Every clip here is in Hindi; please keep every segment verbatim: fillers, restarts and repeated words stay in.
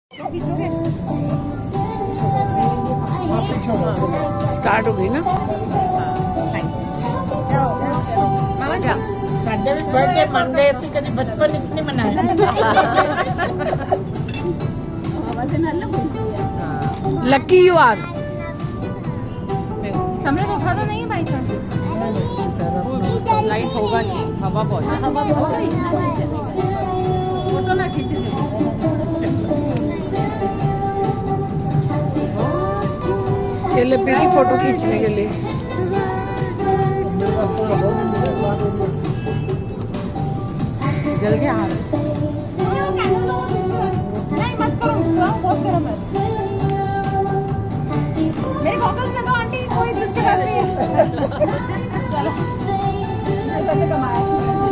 स्टार्ट हो गई ना। संडे में बर्थडे मंडे ऐसी कभी बचपन इतने मनाया। Lucky you are. समय को उठा तो नहीं भाई था। लाइट होगा नहीं, हवा बहुत है। हवा बहुत है। फोटो ना खींचे। ये लिपि की फोटो खींचने के लिए। जल गया हाथ। नहीं मत करो, बहुत गरम है। मेरे गॉगल्स दे दो आंटी, कोई जिसके पास नहीं है। चलो पैसे कमाए।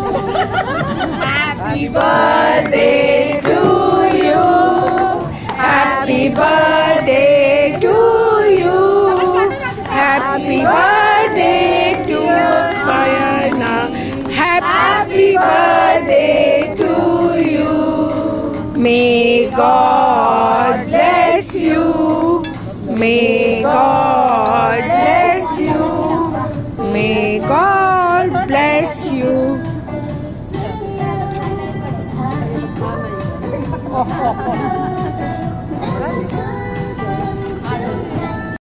Happy birthday to you. Happy birthday to you. Happy birthday to Payana. Happy birthday to you. May God bless you. May God bless you. May God bless you. Oh, oh, oh.